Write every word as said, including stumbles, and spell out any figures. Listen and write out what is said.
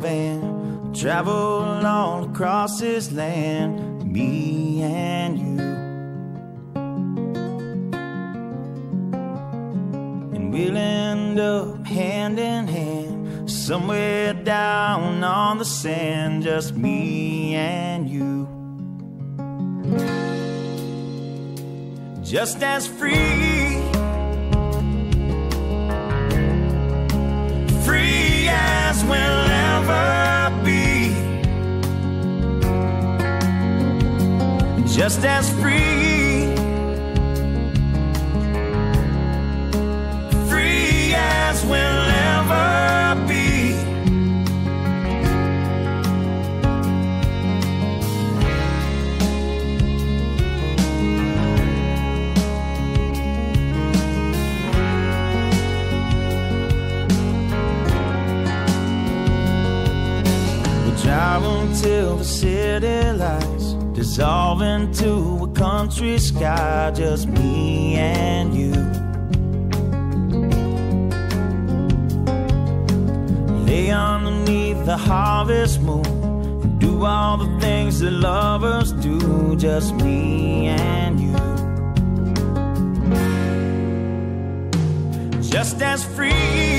van, travel all across this land, me and you. And we'll end up hand in hand, somewhere down on the sand, just me and you. Just as free, free as we'll ever be. Just as free, free as we'll ever be. Drive until the city lights dissolve into a country sky, just me and you. Lay underneath the harvest moon and do all the things that lovers do, just me and you. Just as free,